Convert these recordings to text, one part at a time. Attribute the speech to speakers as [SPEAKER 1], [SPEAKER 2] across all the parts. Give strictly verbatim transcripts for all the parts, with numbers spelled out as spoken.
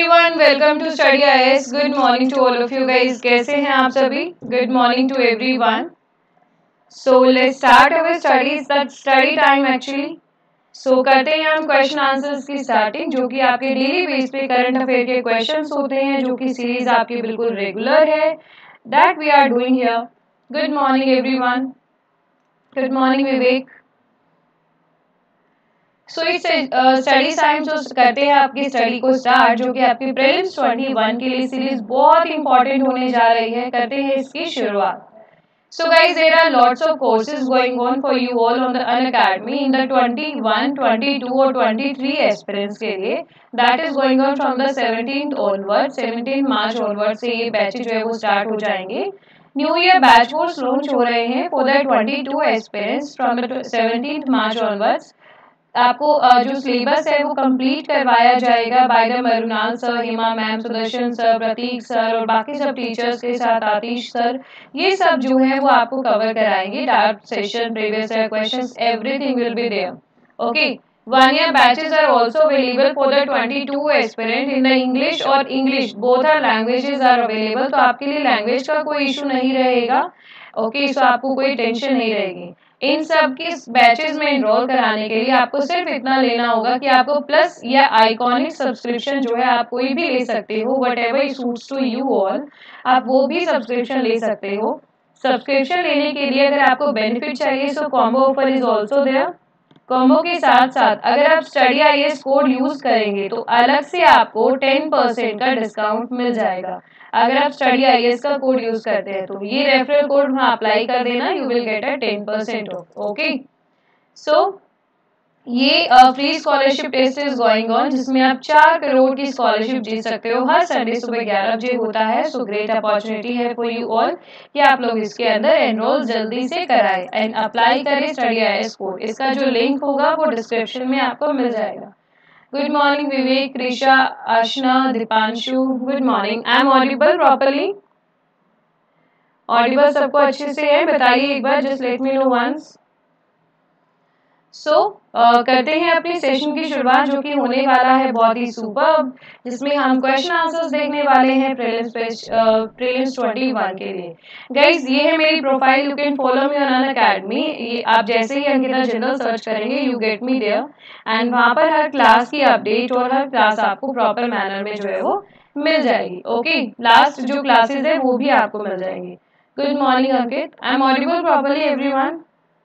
[SPEAKER 1] everyone, welcome to Study I A S. Good morning to all of you guys. कैसे हैं आप सभी? Good morning to everyone. So let's start our studies. That study time actually. So करते हैं हम question answers की starting, जो कि आपके डेली बेस पे करंट अफेयर के क्वेश्चंस होते हैं, जो कि सीरीज आपकी बिल्कुल रेगुलर है. That we are doing here. Good morning everyone. Good morning Vivek. So it's study time. जो करते हैं आपकी स्टडी को स्टार्ट, जो कि आपकी प्रीलिम्स इक्कीस के लिए सीरीज बहुत इंपॉर्टेंट होने जा रही है. करते हैं इसकी शुरुआत. So guys, there are lots of courses going on for you all on the Unacademy in the twenty-one, twenty-two और twenty-three aspirants के लिए. That is going on from the seventeenth onwards, seventeenth March onwards से ये batches जो है वो start हो जाएंगे. New year batch course launch हो रहे हैं for the twenty-two aspirants from the seventeenth March onwards. आपको जो सिलेबस है वो कंप्लीट करवाया जाएगा by the Mrunal sir, Hima ma'am, Sudarshan sir, Pratik sir और बाकी सब टीचर्स के साथ आतिश सर. ये सब जो है वो आपको कवर कराएंगे. Doubt session, previous year questions, everything will be there. Okay, one year batches are also available for the twenty-two aspirant in the English और English both are languages are available. तो आपके लिए लैंग्वेज का कोई issue नहीं रहेगा. Okay, सो आपको कोई टेंशन नहीं रहेगी. इन सब के बैचेस में एनरोल कराने के लिए आपको सिर्फ इतना लेना होगा कि आपको प्लस या आइकॉनिक सब्सक्रिप्शन जो है आप कोई भी ले सकते हो, whatever suits to you all, आप वो भी सब्सक्रिप्शन ले सकते हो. सब्सक्रिप्शन लेने के लिए अगर आपको बेनिफिट चाहिए so combo offer is also there. Combo के साथ साथ अगर आप study I S code use करेंगे तो अलग से आपको टेन परसेंट का डिस्काउंट मिल जाएगा. अगर आप स्टडी आई एस का कोड यूज करते हैं तो ये रेफरल कोड वहां अप्लाई कर देना, you will get a ten percent off. Okay, so ये free scholarship test is going on, जिसमें आप चार करोड़ की स्कॉलरशिप जीत सकते हो. हर संडे सुबह ग्यारह बजे होता है. सो ग्रेट अपॉर्चुनिटी है फॉर यू ऑल कि आप लोग इसके अंदर एनरोल जल्दी से कराएं एंड अप्लाई करें स्टडी आई एस कोड. इसका जो लिंक होगा वो डिस्क्रिप्शन में आपको मिल जाएगा. Good morning Vivek, Krisha, Archana, Deepanshu. Good morning. I am audible properly? Audible सबको अच्छे से है? बताइए एक बार, just let me know once. So करते हैं अपने सेशन की शुरुआत, जो कि होने वाला है बहुत ही सुपर्ब, जिसमें हम क्वेश्चन आंसर्स देखने वाले हैं प्रीलिम्स प्रीलिम्स इक्कीस के लिए. गाइस, ये है मेरी profile. You can follow me on Unacademy. आप जैसे ही अंकिता जनरल सर्च करेंगे you get me there, and वहां पर हर क्लास की अपडेट और हर क्लास आपको प्रॉपर मैनर में जो है वो मिल जाएगी. ओके, लास्ट जो क्लासेस है वो भी आपको मिल जाएंगी. Good morning Ankit. I am audible properly everyone?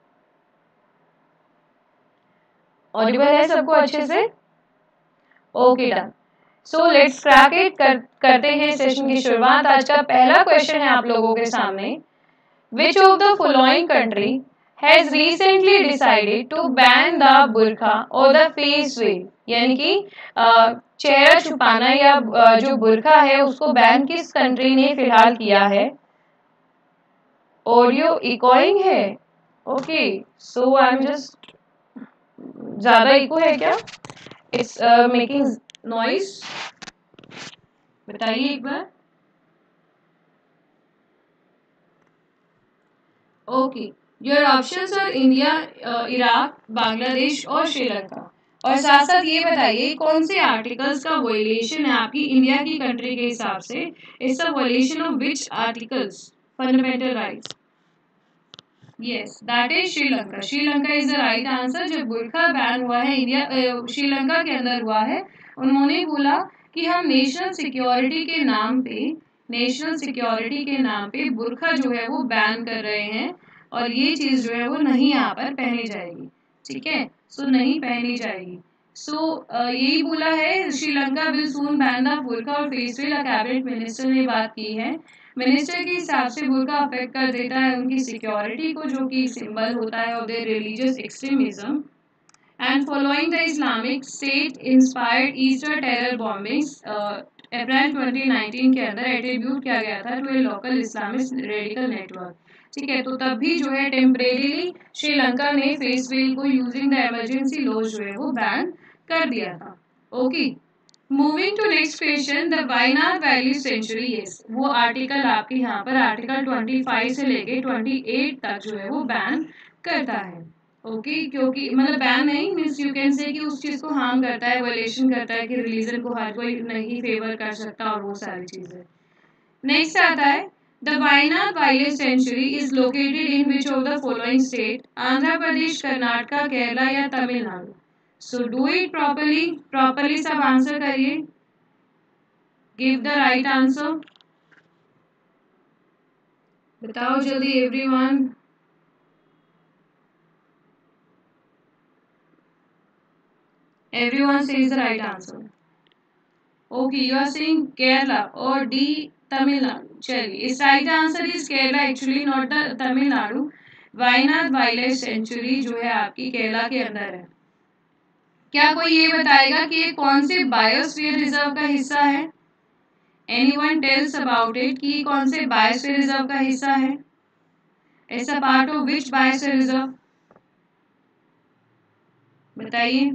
[SPEAKER 1] Audible है सबको अच्छे से? Okay, done. So let's crack it. कर, करते हैं सेशन की शुरुआत. आज का पहला क्वेश्चन है आप लोगों के सामने. Which of the following country has recently decided to ban the burqa और द फेस वेल, यानी कि चेहरा छुपाना या जो बुर्का है उसको बैन किस कंट्री ने फिलहाल किया है? ऑडियो इकोइंग है. Okay, so I am just, ज्यादा इको है क्या? It's making noise. बताइए एक बार. Okay, your options are India, Iraq, Bangladesh और श्रीलंका. और साथ साथ ये बताइए कौन से आर्टिकल्स का वायलेशन है आपकी इंडिया की कंट्री के हिसाब से. It's a violation of which articles? Fundamental rights. Yes, that is Sri Lanka. Sri Lanka is the right answer. जब बुर्का बैन हुआ है इंडिया श्रीलंका के अंदर हुआ है, उन्होंने बोला कि हम नेशनल सिक्योरिटी के नाम पे नेशनल सिक्योरिटी के नाम पे बुर्का जो है वो बैन कर रहे हैं और ये चीज जो है वो नहीं यहाँ पर पहनी जाएगी. ठीक है, सो नहीं पहनी जाएगी. सो so, यही बोला है. Sri Lanka will soon ban the burqa और फेस वेल. कैबिनेट मिनिस्टर ने बात की है. मिनिस्टर के हिसाब से बुर्का अफेक्ट कर देता है उनकी सिक्योरिटी को, जो कि सिंबल होता है of their religious extremism. And following the Islamic state inspired Easter terror bombings, April twenty nineteen के अंदर एट्रीब्यूट किया गया था to a local Islamist radical network. ठीक है, तो तब भी जो है टेम्परेरीली श्रीलंका ने फेस वेल को यूजिंग द इमरजेंसी लॉज जो है वो बैन कर दिया था. Okay, moving to next question. The Wayanad valley sanctuary. Yes, वो आर्टिकल आपके यहाँ पर आर्टिकल पच्चीस से लेके अट्ठाईस तक जो है वो बैन करता है. ओके okay, क्योंकि मतलब बैन नहीं मीन्स यू कैन से कि उस चीज को हार्म करता है, वायलेशन करता है कि रिलीजन को हर कोई नहीं फेवर कर सकता और वो सारी चीजें। नेक्स्ट आता है the Wayanad wild sanctuary is located in which of the following state, Andhra Pradesh, Karnataka, Kerala या Tamil Nadu. So do it properly, properly सब आंसर करिए, गिव द राइट आंसर, बताओ जल्दी everyone. Everyone says the right answer. Okay, you are saying Kerala or D Tamil Nadu. चलिए, इस right answer is Kerala actually not the Tamil Nadu. Wayanad wild sanctuary जो है आपकी केरला के अंदर है। क्या कोई ये बताएगा कि ये कौन से बायोस्फीयर रिजर्व का हिस्सा है? Anyone tells about it कि कौन से बायोस्फीयर रिजर्व का हिस्सा है? It's a part of which biosphere reserve? बताइए।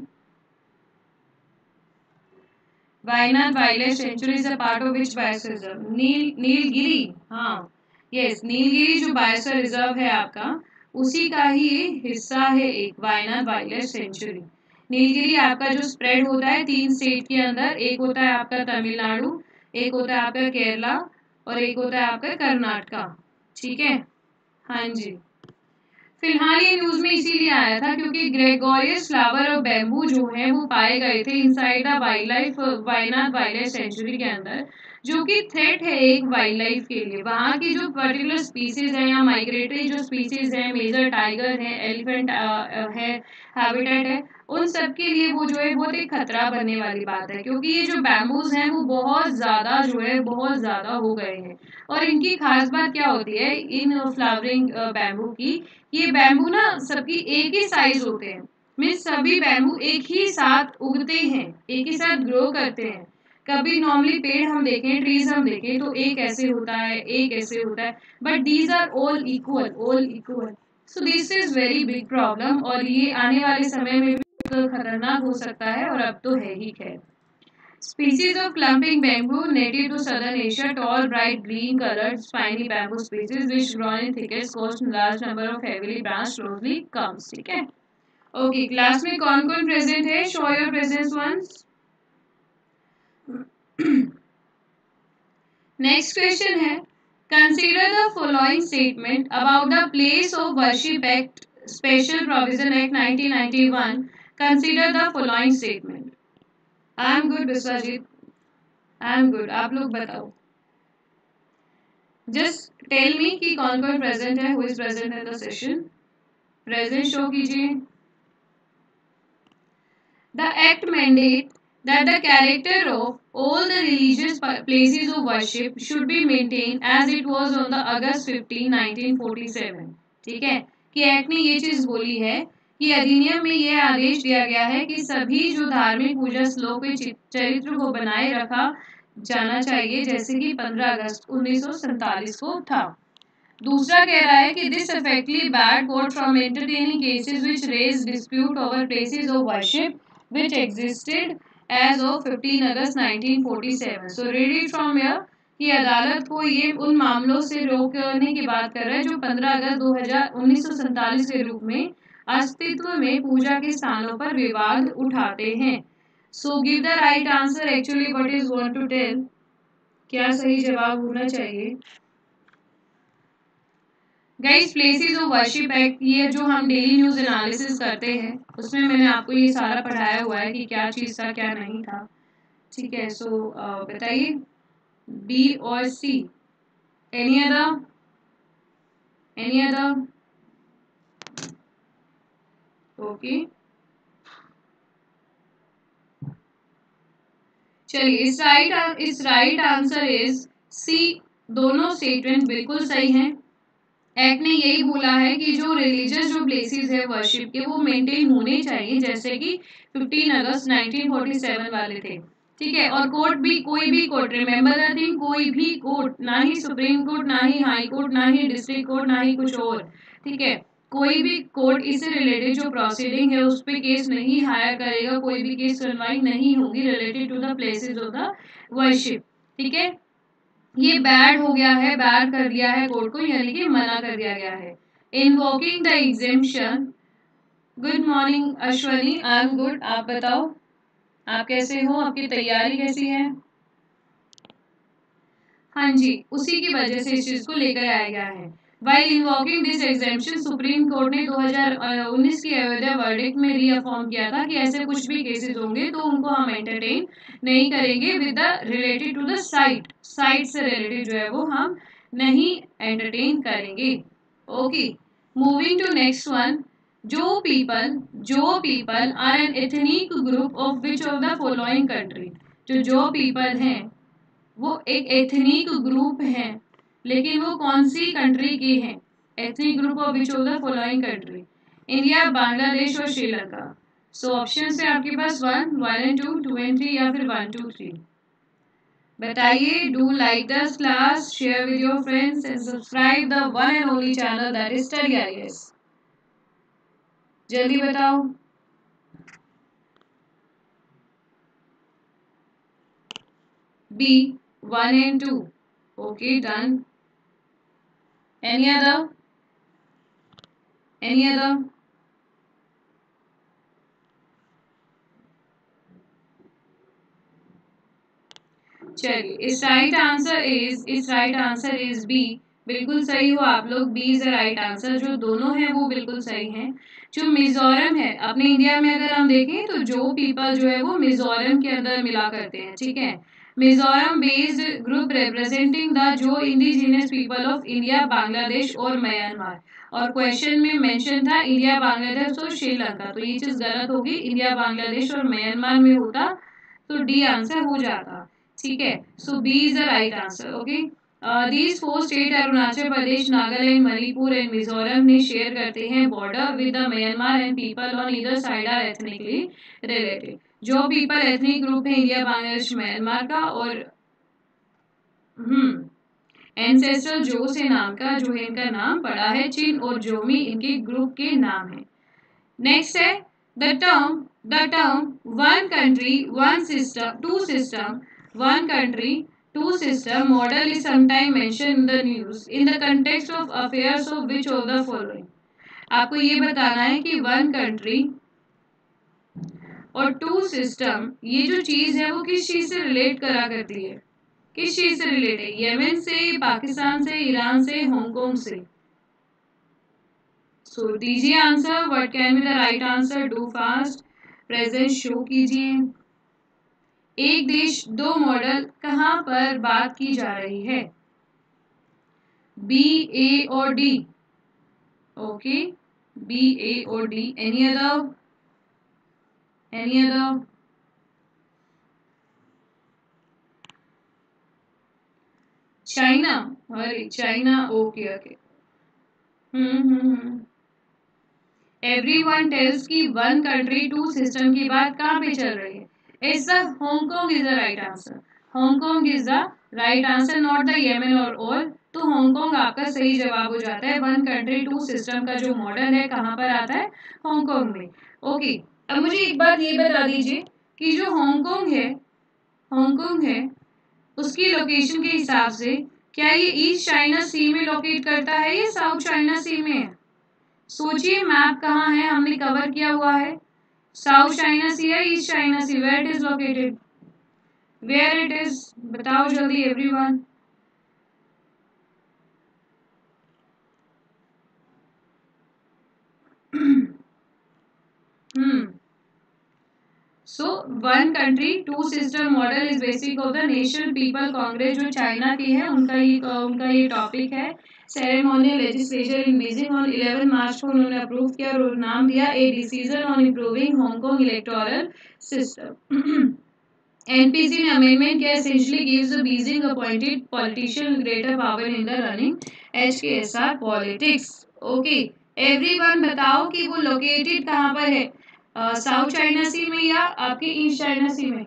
[SPEAKER 1] Wayanad wild sanctuary is a part of which biosphere reserve? Nil Nilgiri, हाँ यस, नीलगिरी जो बायोस्फीयर रिजर्व है आपका, उसी का ही हिस्सा है एक वायनाड वाइल्ड सेंचुरी। नीलगिरी आपका जो स्प्रेड होता है तीन स्टेट के अंदर, एक होता है आपका तमिलनाडु, एक होता है आपका केरला और एक होता है आपका कर्नाटका। ठीक है, हाँ जी। फिलहाल ये न्यूज में इसीलिए आया था क्योंकि ग्रेगोरियस फ्लावर और बैम्बू जो है वो पाए गए थे inside the wildlife Wayanad wild sanctuary के अंदर, जो कि थ्रेट है एक वाइल्ड लाइफ के लिए। वहाँ की जो पर्टिकुलर स्पीसीज है या माइग्रेटरी जो स्पीसीज है, मेजर टाइगर है, एलिफेंट है, हैबिटेट है, उन सब के लिए वो जो है बहुत एक खतरा बनने वाली बात है, क्योंकि ये जो बैम्बूज हैं वो बहुत ज्यादा जो है बहुत ज्यादा हो गए हैं। और इनकी खास बात क्या होती है इन फ्लावरिंग बैम्बू की, ये बैम्बू ना सबकी एक ही साइज होते हैं, मीन्स सभी बैम्बू एक ही साथ उगते हैं, एक ही साथ ग्रो करते हैं। कभी नॉर्मली पेड़ हम देखें, ट्रीज हम देखें तो एक ऐसे होता है, एक ऐसे होता है, but these are all equal, all equal. So this is very big problem और ये आने वाले समय में भी खतरनाक हो सकता है और अब तो है ही। खैर, species of clumping bamboo native to southern Asia, tall, bright green colored spiny bamboo species which grow in thickets, coast large number of heavily branched closely comes। ठीक है, ओके क्लास में कौन कौन प्रेजेंट है? Show your presence once. Next question है consider the following statement about the place of worship act special provision act nineteen ninety one. Consider the following statement. I am good Vishwajit, I am good, आप लोग बताओ। Just tell me कि कौन कौन present है, who is present in the session, present show कीजिए। The act mandate that the character of all the religious places of worship should be maintained as it was on the August fifteenth nineteen forty-seven। ठीक है, कि act ने ये चीज बोली है कि अधिनियम में यह आदेश दिया गया है कि सभी जो धार्मिक पूजा स्थलों के चरित्र को बनाए रखा जाना चाहिए जैसे कि पंद्रह अगस्त उन्नीस सौ सैतालीस को था। दूसरा कह रहा है कि this effectively barred court from entertaining cases which raise dispute over places of worship which existed as of fifteen August nineteen forty seven. So read it from here कि अदालत को ये उन मामलों से रोकने की बात कर रहा है जो पंद्रह अगस्त दो हज़ार उन्नीस सौ सैतालीस के रूप में अस्तित्व में पूजा के स्थानों पर विवाद उठाते हैं। So give the right answer actually what is want to tell। क्या सही जवाब होना चाहिए? Guys, places of worship act ये जो हम डेली न्यूज एनालिसिस करते हैं उसमें मैंने आपको ये सारा पढ़ाया हुआ है कि क्या चीज था क्या नहीं था। ठीक है, सो बताइए बी और C, any other, any other? Okay, चलिए इस राइट इस राइट आंसर इज सी। दोनों स्टेटमेंट बिल्कुल सही हैं। एक्ट ने यही बोला है कि जो रिलीजियस जो प्लेसेस है वर्शिप के वो मेंटेन होने चाहिए जैसे कि fifteen August nineteen forty seven वाले थे। ठीक है, और कोर्ट भी, कोई भी कोर्ट, रिमेंबर दैट थिंग, कोई भी कोर्ट, ना ही सुप्रीम कोर्ट, ना ही हाई कोर्ट, ना ही डिस्ट्रिक्ट कोर्ट, ना ही कुछ और, ठीक है, कोई भी कोर्ट इससे रिलेटेड जो प्रोसीडिंग है उस पर केस नहीं हायर करेगा, कोई भी केस सुनवाई नहीं होगी related to the places of the worship. ठीक है, ये बैड हो गया है, बैड कर दिया है कोर्ट को, यानी कि मना कर दिया गया है। Invoking the exemption good morning Ashwani, I am good. आप बताओ आप कैसे हो, आपकी तैयारी कैसी है? हाँ जी, उसी की वजह से इस चीज को लेकर आया गया है। While invoking this exemption, Supreme Court ने दो हज़ार उन्नीस की अयोध्या वर्डिक्ट में रीअफर्म किया था कि ऐसे कुछ भी केसेस होंगे तो उनको हम एंटरटेन नहीं करेंगे with the related to the site site से रिलेटेड जो है वो हम नहीं एंटरटेन करेंगे। Okay, moving to next one. जो पीपल जो people are an ethnic group of which of the following country, जो जो पीपल हैं वो एक एथनिक ग्रुप है, लेकिन वो कौन सी कंट्री के हैं? Ethnic group of which of the following country? India, Bangladesh और श्रीलंका। सो ऑप्शन है आपके पास one one and two two and three या फिर वन टू थ्री। बताइए। Do like this class, share with your friends and subscribe the one and only channel that is study I A S. जल्दी बताओ। B, one and two. Okay, done. Any other? Any other? चलिए, इस right answer is इस right answer is B. बिल्कुल सही हो आप लोग, B is the right answer. जो दोनों हैं वो बिल्कुल सही हैं। जो मिजोरम है, अपने इंडिया में अगर हम देखें तो जो पीपल जो है वो मिजोरम के अंदर मिला करते हैं, ठीक है। Mizoram based group representing the जो indigenous people of India, Bangladesh और म्यांमार। और क्वेश्चन में मेंशन था इंडिया, बांग्लादेश और श्रीलंका, तो ये चीज गलत होगी। इंडिया, बांग्लादेश और म्यांमार में होता तो डी आंसर हो जाता, ठीक है। So B is the right answer. Okay, these four state Arunachal Pradesh, Nagaland, Manipur and Mizoram ने शेयर करते हैं border with the Myanmar and people on either side are ethnically related. जो पीपल एथनिक ग्रुप है इंडिया, बांग्लादेश, म्यांमार का, और हम्म एंसेस्ट्रल जो से नाम का जो है इनका नाम पड़ा है, चिन और जोमी इनके ग्रुप के नाम है। नेक्स्ट है the term the term one country one system two system one country two system model is sometimes mentioned in the news in the context of affairs of which of the following। आपको ये बताना है कि one country और two system ये जो चीज है वो किस चीज से रिलेट करा करती है, किस चीज से रिलेट है? यमन से, पाकिस्तान से, ईरान से, हांगकांग से। सो दीजिए answer, what can be the right answer, do fast, present show कीजिए। एक देश दो मॉडल कहां पर बात की जा रही है? बी, ए और डी। ओके, बी, ए और D. Any other? Any other? China, अरे China, okay okay. Hmm hmm hmm everyone tells की वन कंट्री टू सिस्टम की बात कहां पे चल रही है? Is the Hong Kong is the right answer. Hong Kong is the right answer, not the Yemen और ऑल। तो हांगकांग आपका सही जवाब हो जाता है। वन कंट्री टू सिस्टम का जो मॉडल है कहां पर आता है? हांगकांग में। ओके, अब मुझे एक बात ये बता दीजिए कि जो हांगकांग है हांगकांग है उसकी लोकेशन के हिसाब से क्या ये ईस्ट चाइना सी में लोकेट करता है या साउथ चाइना सी में है? सोचिए, मैप कहाँ है, हमने कवर किया हुआ है। साउथ चाइना सी है, east China sea, where it is located, where it is, बताओ जल्दी everyone. Hmm so one country two system model is basic of the National People Congress, जो चाइना की है, उनका ये उनका ये टॉपिक है। Ceremonial legislature in Beijing on eleven March को उन्होंने अप्रूव किया और नाम दिया a decision on improving Hong Kong electoral system. NPC ने अमेंडमेंट किया, essentially gives the Beijing appointed politician greater power in the running HKSR politics. Okay, everyone बताओ कि वो लोकेटेड कहाँ पर है, साउथ चाइना सी में या आपके ईस्ट चाइना सी में?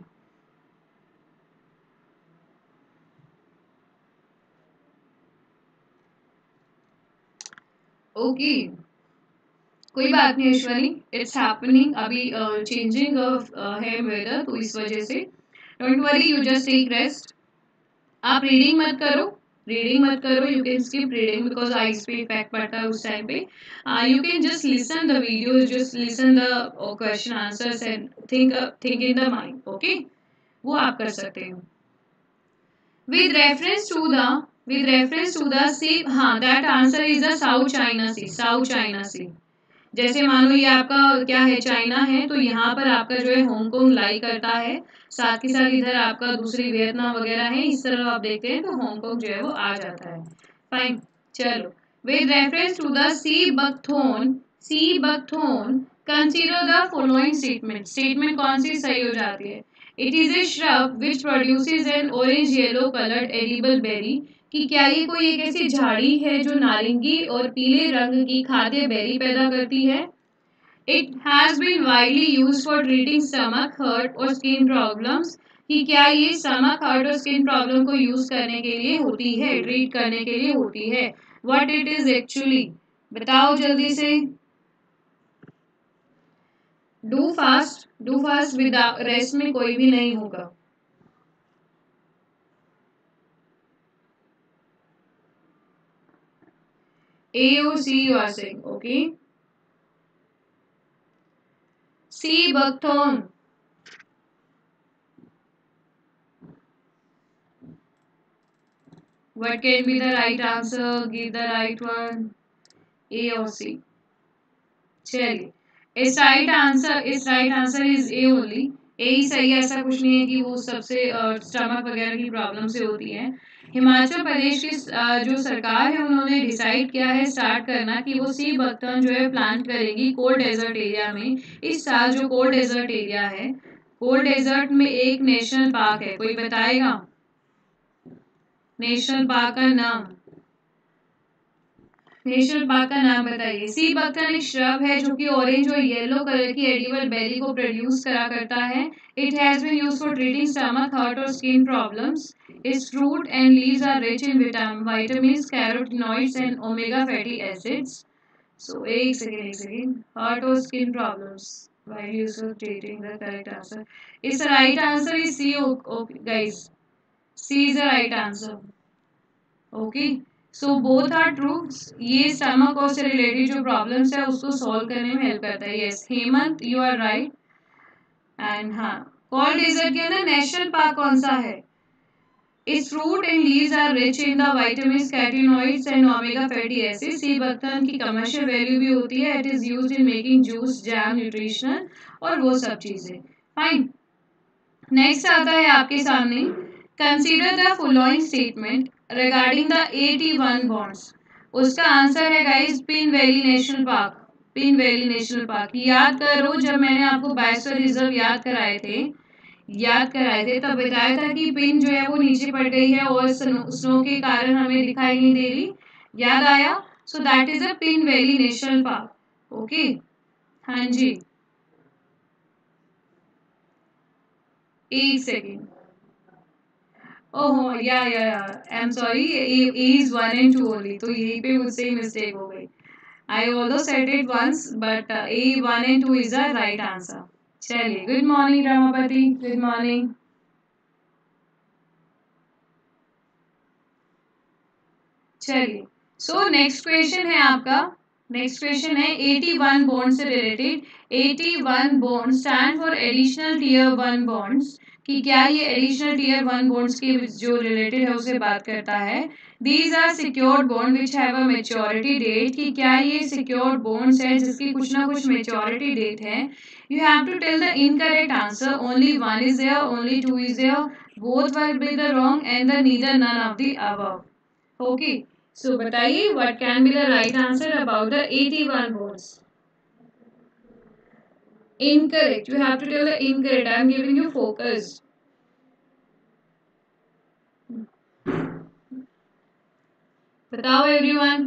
[SPEAKER 1] ओके, कोई बात नहीं अश्वनी, इट्स हैपनिंग, अभी चेंजिंग है वेदर, तो इस वजह से don't worry, you just take rest. आप रीडिंग मत करो, रीडिंग मत करो, you can skip reading because eyes पे इफेक्ट पड़ता है उस टाइम पे. You can just listen the video, just listen the question answers and think think in the mind. Okay, वो आप कर सकते हो. With reference to the with reference to the sea, हाँ that answer is the South China Sea. South China Sea. जैसे मान लो ये आपका क्या है, चाइना है, तो यहाँ पर आपका जो है हांगकांग लाई करता है, साथ के साथ इधर आपका दूसरी वियतनाम वगैरह है, इस तरह आप देखते हैं तो हांगकांग जो है वो आ जाता है. फाइन, चलो. With reference to the sea buckthorn, sea buckthorn consider the following statement. Statement कौन सी सही हो जाती है? It is a shrub which produces an orange yellow coloured edible berry. कि क्या ये कोई एक ऐसी झाड़ी है जो नारंगी और पीले रंग की खाद्य बेरी पैदा करती है? It has been widely used for treating stomach hurt और स्किन प्रॉब्लम्स. कि क्या ये स्टमक हर्ट और स्किन प्रॉब्लम को यूज करने के लिए होती है, ट्रीट करने के लिए होती है? व्हाट इट इज एक्चुअली, बताओ जल्दी से. Do fast, do fast, without rest में कोई भी नहीं होगा. A or C you are saying, okay. C buckthorn. What can be the right answer? Give the right one. A or C. चलिए, इस राइट आंसर इस right answer is A only. A ही सही है, ऐसा कुछ नहीं है कि वो सबसे स्टमक वगैरह की प्रॉब्लम से होती है. हिमाचल प्रदेश की जो सरकार है उन्होंने डिसाइड किया है स्टार्ट करना कि वो सी बकथर्न जो है प्लांट करेगी कोल्ड डेजर्ट एरिया में. इस साल जो कोल्ड डेजर्ट एरिया है, कोल्ड डेजर्ट में एक नेशनल पार्क है, कोई बताएगा नेशनल पार्क का नाम? नेशनल पार्क का नाम बताइए. सी बकथर्न एक श्रब है जो कि ऑरेंज और येलो कलर की एडिबल बेरी को प्रोड्यूस करा करता है. It has been used for treating stomach hurt और skin problems. Its fruit and leaves are rich in vitamins, carotenoids and omega fatty acids. So एक सेकेंड एक second hurt और skin problems while used for treating the correct answer. Is the right answer is C. Okay, guys. C is the right answer. Okay. So both are true. ये stomach और से related जो problems है उसको solve करने में help करता है. Yes Hemant, you are right. And हाँ, कोल्ड डेजर्ट के अंदर नेशनल पार्क कौन सा है? It's fruit and leaves are rich in the vitamins, carotenoids and omega fatty acids. Sea buckthorn की कमर्शियल वैल्यू भी होती है. It is used in making juice, jam, nutritional और वो सब चीजें. फाइन, नेक्स्ट आता है आपके सामने. Consider the following statement regarding the AT one bonds. उसका आंसर है guys Pin Valley National Park. Pin Valley National Park याद करो, जब मैंने आपको बायोस्फीयर रिजर्व याद कराए थे याद कराए थे तब बताया था कि पिन जो है वो नीचे पड़ गई है और स्नो, स्नो के कारण हमें दिखाई नहीं दे रही. याद आया? So that is a Pin Valley National Park. Okay, हाँ जी, एक second. Oh yeah yeah yeah I am sorry, A is one and two only, तो यहीं पे मुझसे मिस्टेक हो गई. I also said it once but A one and two is the right answer. चलिए, good morning Ramapati, good morning. चलिए, so next question है आपका. नेक्स्ट क्वेश्चन है एटी वन बॉन्ड से related. AT one bond stand for additional tier one bonds. कि क्या ये additional tier one bonds की जो रिलेटेड है उसे बात करता है. These are secured bond which have a maturity date. कि क्या ये सिक्योर्ड बॉन्ड्स है जिसकी कुछ ना कुछ मेच्योरिटी डेट है. You have to tell the incorrect answer. Only one is there, only two is there, both will be the wrong and the neither none of the above. Okay, so बताइए what can be the right answer about the AT one bonds. Incorrect. You have to tell the incorrect. I am giving you focus. बताओ everyone.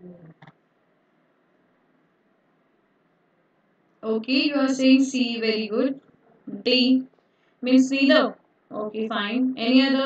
[SPEAKER 1] Okay, you are saying C. Very good. D means neither. Okay, fine. Any other?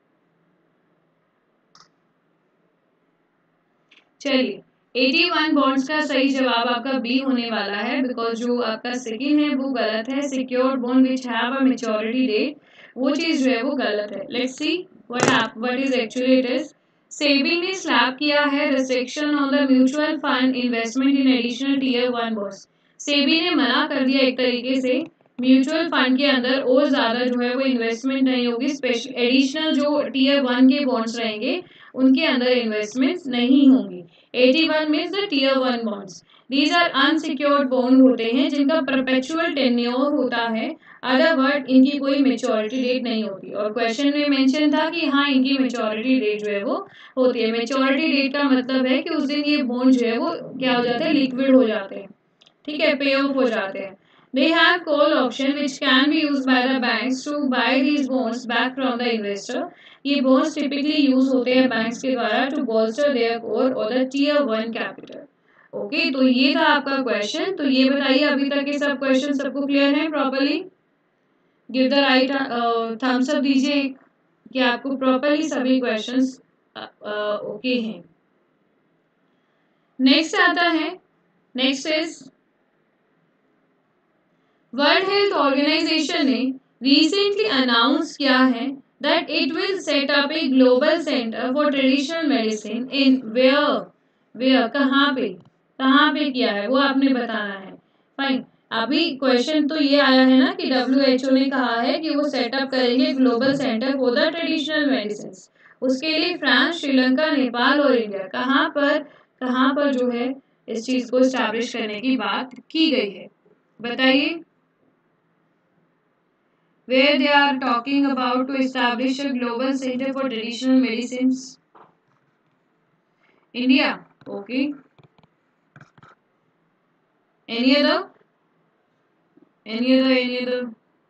[SPEAKER 1] चलिए, AT one bonds का सही जवाब आपका B होने वाला है because जो आपका सेकंड है वो गलत है. Secured bond which have a maturity date, वो चीज जो है वो गलत है. Let's see what what is actually it is. SEBI ने स्लैप किया है restriction on the mutual fund investment in additional tier one bonds. SEBI ने मना कर दिया एक तरीके से म्यूचुअल फंड के अंदर और ज्यादा जो है वो इन्वेस्टमेंट नहीं होगी, स्पेशल एडिशनल जो टीयर वन के बॉन्ड्स रहेंगे उनके अंदर इन्वेस्टमेंट्स नहीं होंगी। AT one means the tier one bonds. These are unsecured bond होते हैं जिनका परपेचुअल टेन्योर होता है, अदर वर्ड इनकी कोई मेच्योरिटी डेट नहीं होती। और क्वेश्चन में मेंशन था कि हाँ इनकी मेच्योरिटी डेट जो है वो होती है। मेच्योरिटी डेट का मतलब है कि उस दिन ये बॉन्ड जो है वो क्या हो जाते हैं, लिक्विड हो जाते हैं, ठीक है, पे ऑफ हो जाते हैं। They have call option which can be used by the banks to buy these bonds back from the investor. ये bonds typically use होते हैं banks के द्वारा to bolster their core or the tier one capital. Okay okay, तो ये था आपका question. तो ये बताइए अभी तक के सब क्वेश्चन सबको क्लियर है properly? Give the right thumbs up दीजिए कि आपको प्रॉपर्ली सभी क्वेश्चंस ओके हैं। नेक्स्ट आता है, next is World Health Organization ने रिसेंटली अनाउंस किया है that it will set up a global centre for traditional medicine in where where कहाँ पे कहाँ पे किया है वो आपने बताना है। फाइन, अभी क्वेश्चन तो ये आया है ना कि डब्ल्यू एच ओ ने कहा है कि वो सेटअप करेंगे global centre for the traditional medicine. उसके लिए फ्रांस, श्रीलंका, नेपाल और इंडिया कहाँ पर कहाँ पर जो है इस चीज को स्टैब्लिश करने की बात की गई है, बताइए। Where they are talking about to establish a global center for traditional medicines. India, okay. Any other? Any other? Any other?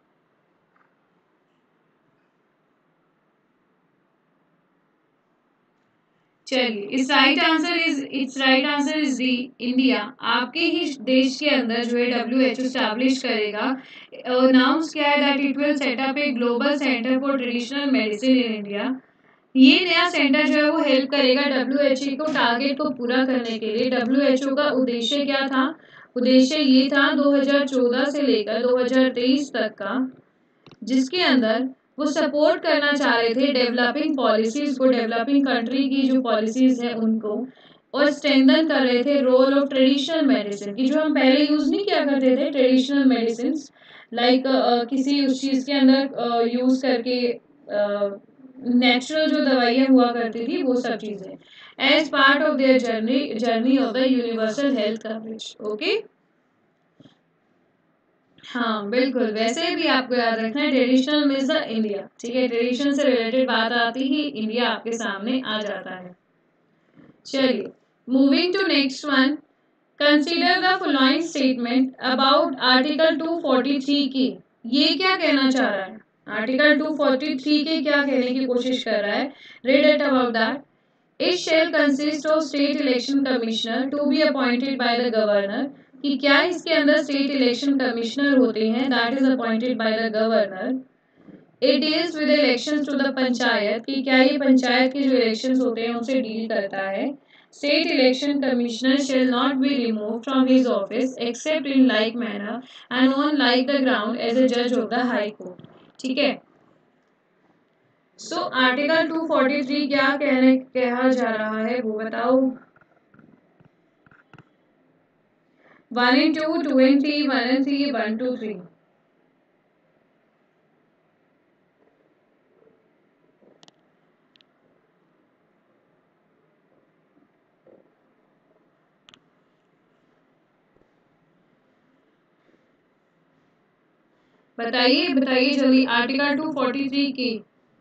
[SPEAKER 1] चलिए, इस right answer is it's right answer is D, India. आपके ही देश के अंदर जो है डब्ल्यू एच ओ स्टैब्लिश करेगा, अनाउंस किया है that it will set up a global centre for traditional medicine in India. ये नया सेंटर जो है वो हेल्प करेगा डब्ल्यू एच ओ को टारगेट को पूरा करने के लिए। डब्ल्यू एच ओ का उद्देश्य क्या था? उद्देश्य ये था दो हज़ार चौदह से लेकर दो हज़ार तेईस तक का, जिसके अंदर वो सपोर्ट करना चाह रहे थे डेवलपिंग पॉलिसीज को, डेवलपिंग कंट्री की जो पॉलिसीज है उनको, और स्ट्रेंथन कर रहे थे रोल ऑफ ट्रेडिशनल मेडिसिन की, जो हम पहले यूज नहीं किया करते थे ट्रेडिशनल मेडिसिन, लाइक किसी उस चीज के अंदर यूज uh, करके नेचुरल uh, जो दवाइयाँ हुआ करती थी वो सब चीजें as part of their journey journey of the universal health coverage. Okay, हाँ बिल्कुल, वैसे भी आपको याद रखना है ट्रेडिशनल मीन्स द इंडिया, ठीक है, ट्रेडिशन से रिलेटेड बात आती ही इंडिया आपके सामने आ जाता है। चलिए, moving to next one, consider the following statement about article two forty three की। ये क्या कहना चाह रहा है? आर्टिकल टू फोर्टी थ्री के क्या कहने की कोशिश कर रहा है? Read it about that. It shall consist of state election commissioner to be appointed by the governor, कि क्या इसके अंदर स्टेट इलेक्शन कमिश्नर होते हैं, that is appointed by the governor. It deals with elections to the panchayat, कि क्या ये पंचायत के जो इलेक्शंस होते हैं उनसे डील करता है। State election commissioner shall not be remove from his office except in like manner and on like the ground as a जज ऑफ द हाई कोर्ट, ठीक है। So article two forty three क्या कहने कहा जा रहा है वो बताओ। One and two, two and three, one and three, one two three. बताइए बताइए जल्दी, आर्टिकल टू फोर्टी थ्री की।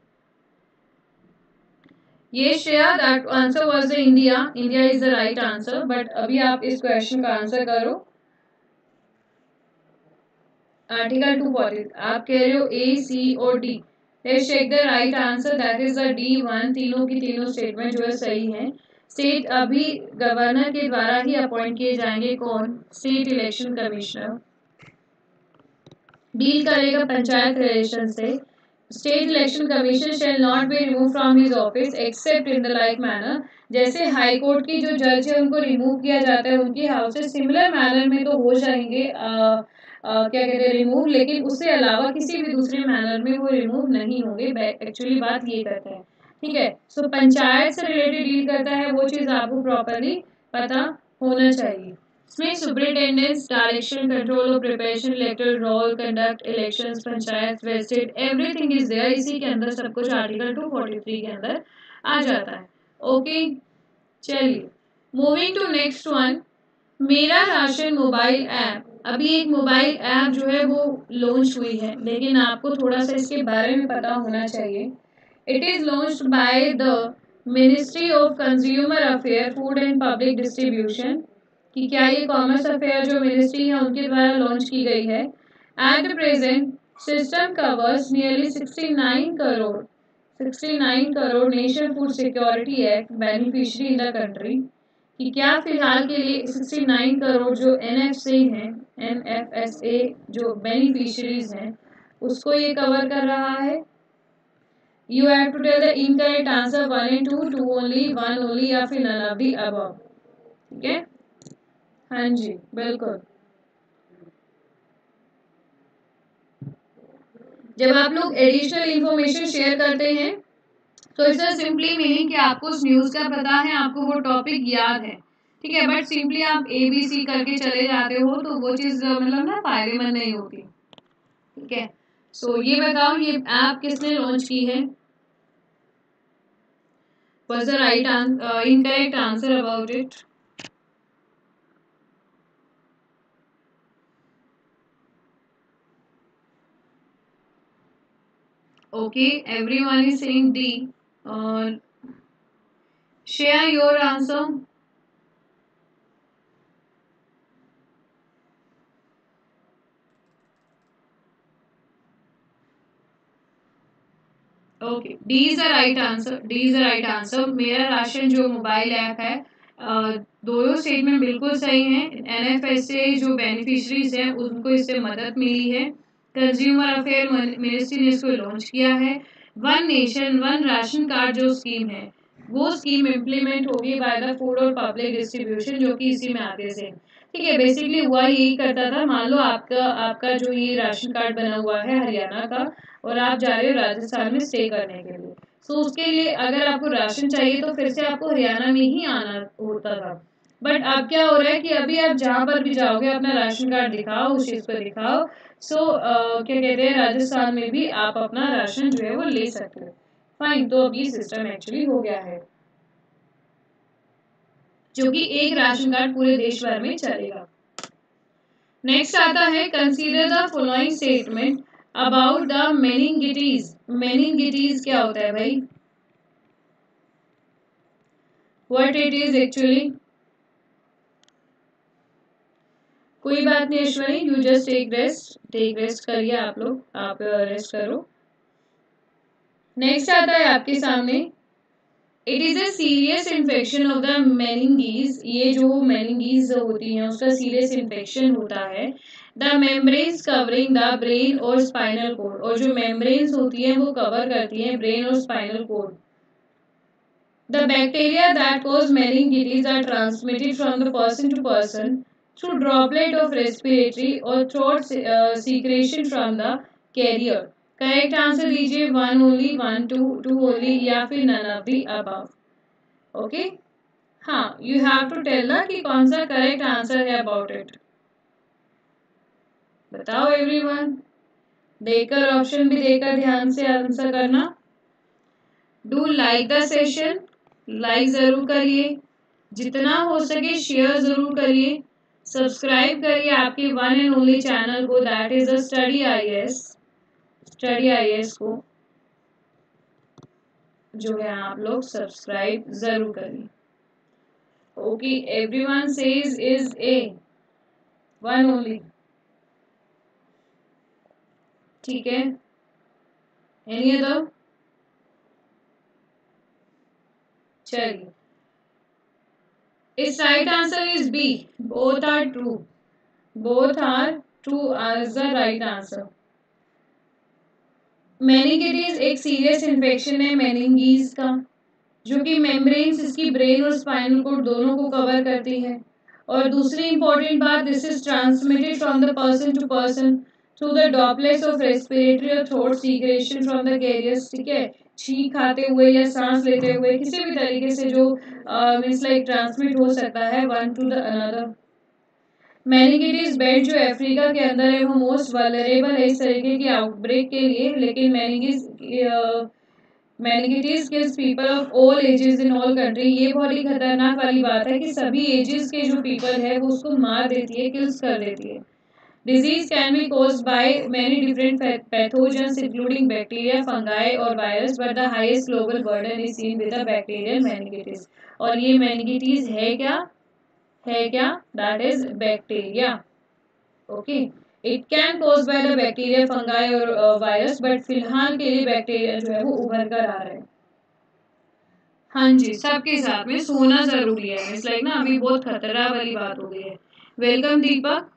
[SPEAKER 1] ये Shreya, that answer was the India, India is the right answer. But अभी आप इस क्वेश्चन का आंसर करो। आर्टिकल टू फोर्टी, आप कह रहे हो ए, सी और D. Let's check the right answer, that is the D one. तीनों की तीनों स्टेटमेंट जो है सही है। स्टेट अभी गवर्नर के द्वारा ही अपॉइंट किए जाएंगे, कौन? State election commissioner. डील करेगा पंचायत रिलेशन से। State election commission shall not be remove from his office except in the like manner, जैसे हाई कोर्ट की जो जज है उनको रिमूव किया जाता है उनकी हाउस से, सिमिलर मैनर में तो हो जाएंगे आ, आ, क्या कहते हैं रिमूव, लेकिन उससे अलावा किसी भी दूसरे मैनर में वो रिमूव नहीं होंगे। एक्चुअली बात ये करते हैं, ठीक है। सो so, पंचायत से रिलेटेड डील करता है, वो चीज आपको प्रॉपरली पता होना चाहिए। इसमें सुपरिटेंडेंस, डायरेक्शन, कंट्रोल और preparation, electoral roll, conduct elections, panchayat, vested, everything is there. इसी के अंदर सब कुछ आर्टिकल टू फोर्टी थ्री के अंदर आ जाता है। ओके, चलिए मूविंग टू नेक्स्ट वन, मेरा राशन मोबाइल ऐप। अभी एक मोबाइल ऐप जो है वो लॉन्च हुई है, लेकिन आपको थोड़ा सा इसके बारे में पता होना चाहिए। It is launched by the ministry of consumer affair, food and public distribution, कि क्या ये कॉमर्स अफेयर जो मिनिस्ट्री है उनके द्वारा लॉन्च की गई है। At the present system covers nearly sixty nine crore sixty nine crore national food security act beneficiary in the country, कि क्या फिलहाल के लिए सिक्सटी नाइन करोड़ जो एन एफ सी हैं, एन एफ एस ए जो बेनिफिशियरीज हैं, उसको ये कवर कर रहा है। You have to tell the incorrect answer, one and two, two only, one only, या फिर नन ऑफ द अबव। ठीक है, हाँ जी बिल्कुल। जब आप लोग एडिशनल इंफॉर्मेशन शेयर करते हैं तो इसका सिंपली मीनिंग कि आपको उस न्यूज का पता है, आपको वो टॉपिक याद है। ठीक है, बट सिंपली आप ए बी सी करके चले जाते हो तो वो चीज मतलब ना फायदेमंद नहीं होती। ठीक है, सो so, ये बताओ ये ऐप किसने लॉन्च की है? What's the right an- uh, incorrect answer about it? Okay, everyone is saying D. Uh, share your answer. Okay, D is the right answer, D is the right answer. मेरा ration जो mobile app है, दोनों statement बिल्कुल सही है। N F S से जो beneficiaries हैं उनको इससे मदद मिली है। कंज्यूमर अफेयर मिनिस्ट्री ने इसको लॉन्च किया है। One nation one ration card जो स्कीम है वो स्कीम इम्प्लीमेंट होगी बाय द फूड और पब्लिक डिस्ट्रीब्यूशन, जो कि इसी में आते से। ठीक है, बेसिकली हुआ यही करता था, मान लो आपका आपका जो ये राशन कार्ड बना हुआ है हरियाणा का और आप जा रहे हो राजस्थान में स्टे करने के लिए, तो उसके लिए अगर आपको राशन चाहिए तो फिर से आपको हरियाणा में ही आना होता था। बट अब क्या हो रहा है कि अभी आप जहाँ पर भी जाओगे अपना राशन कार्ड दिखाओ, उस चीज पर दिखाओ। सो so, uh, क्या कहते हैं, राजस्थान में भी आप अपना राशन जो है वो ले सकते हो। फाइन, तो अब ये सिस्टम एक्चुअली हो गया है, जो कि एक राशन कार्ड पूरे देश भर में चलेगा। नेक्स्ट आता है, consider the following statement about the meningitis. Meningitis क्या होता है भाई? What it is actually? कोई बात नहीं Aishwarya, you just take rest, take rest करिए आप लोग, आप रेस्ट करो। नेक्स्ट आता है आपके सामने, it is a serious infection of the meninges. ये जो मेनिंगीज होती हैं उसका सीरियस इन्फेक्शन होता है। The membranes covering the brain और स्पाइनल कोड, और जो मेम्ब्रेन्स होती हैं वो कवर करती हैं ब्रेन और spinal cord. The bacteria that cause meningitis are transmitted from the person to person through droplet of respiratory or throat uh, secretion from the carrier. Correct answer दीजिए, one only, one two, two only, या फिर none of the above. Okay, हाँ, you have to tell ना कि कौन सा correct answer है about it. बताओ एवरीवन, देकर ऑप्शन भी देकर ध्यान से आंसर करना। Do like the session, like जरूर करिए, जितना हो सके शेयर जरूर करिए, सब्सक्राइब करिए आपके वन एंड ओनली चैनल को, that is the study I S. Study I S को जो है आप लोग सब्सक्राइब जरूर करिए। Okay, everyone says is A, one only. ठीक है, एनी अदर? चलिए, its right answer is B. Both are true. Both are true as the right answer. Meningitis एक सीरियस इन्फेक्शन है मेनिंगीज का, जो कि मेम्ब्रेन्स इसकी ब्रेन और स्पाइनल कोड दोनों को कवर करती है। और दूसरी इंपॉर्टेंट बात, this is transmitted from the person to person through the droplets of respiratory और throat secretion from the carriers. ठीक है, छींक खाते हुए या सांस लेते हुए किसी भी तरीके से जो मीन्स लाइक ट्रांसमिट हो सकता है one to the another. Meningitis belt जो अफ्रीका के अंदर है वो मोस्ट वल्नरेबल है इस तरीके की आउटब्रेक के लिए, लेकिन मेनिंगिस meningitis kills people of all ages in all country. ये बहुत ही खतरनाक वाली बात है कि सभी एजेस के जो पीपल है वो उसको मार देती है, किल्स कर देती है। Disease can be caused by many different pathogens including bacteria, fungi और virus, but the highest global burden is seen with the bacterial meningitis। और ये meningitis है क्या है क्या that is bacteria। okay, it can caused by the bacteria, fungi और virus, but फिलहाल के लिए बैक्टीरिया जो है वो उभर कर आ रहे हैं। हाँ जी, सबके साथ में सोना जरूरी है। इट्स लाइक ना अभी बहुत खतरा वाली बात हो गई है। वेलकम दीपक।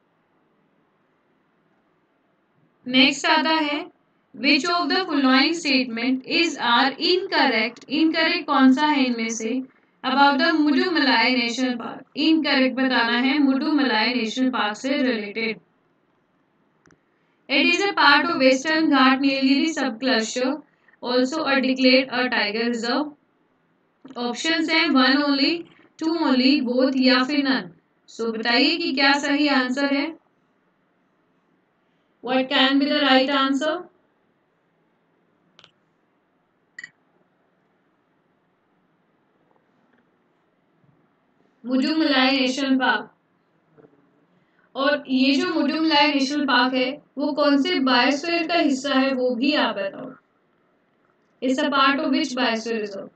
[SPEAKER 1] नेक्स्ट आता है which of the following statement is are incorrect. Incorrect कौन सा है इनमें से? About the Mudumalai national park. Incorrect बताना है मुडुमलाई नेशनल पार्क से related. It is a part of western Ghat Nilgiri sub cluster, also a declared a tiger reserve. Options हैं one only, two only, both या फिर नन। सो बताइए कि क्या सही आंसर है। What can be the right answer? Mudumalai national park. और ये जो मुडुमलाई नेशनल पार्क है वो कौन से बायोस्फीयर का हिस्सा है वो भी आप बताओ। It's a part of which biosphere reserve?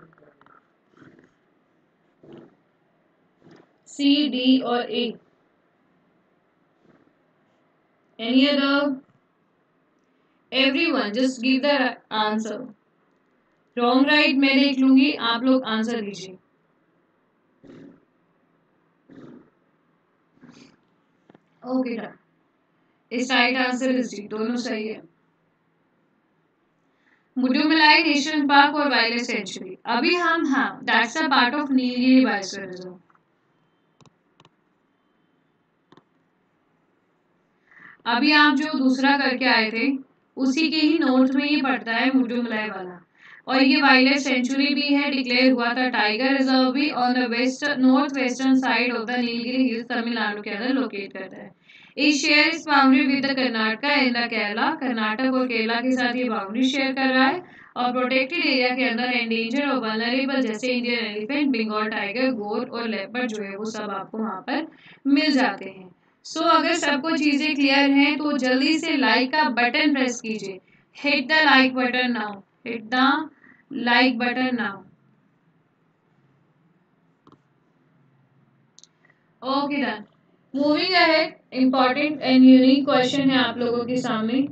[SPEAKER 1] C, D और A. Any other? Everyone just give the answer. Wrong right मैं देख लूंगी, आप लोग आंसर दीजिए। Okay done. इस राइट आंसर इज डी, दोनों सही है। मुडुमलाई नेशनल पार्क और वाइल्ड लाइफ सेंचुरी। अभी हम हाँ that's a part of Nilgiri biosphere reserve. अभी आप जो दूसरा करके आए थे उसी के ही नॉर्थ में ये पड़ता है मुडुमलाई वाला, और ये वाइल्ड लाइफ सेंचुरी भी है, डिक्लेयर हुआ था टाइगर रिजर्व भी on the west north western side of the Nilgiri hills, Tamil Nadu के अंदर लोकेट करता है। Is share is boundary with the Karnataka and the Kerala. Karnataka और केरला के साथ ये बाउंड्री शेयर कर रहा है, और प्रोटेक्टेड एरिया के अंदर एंडेंजर और वल्नरेबल जैसे इंडियन एलिफेंट, बंगाल टाइगर, गोर और लेपर्ड जो है वो सब आपको वहां पर मिल जाते हैं। सो so, अगर सबको चीजें क्लियर हैं तो जल्दी से लाइक का बटन प्रेस कीजिए। Hit the like button now, hit the like button now. Okay done. Moving ahead, important and unique question है आप लोगों के सामने।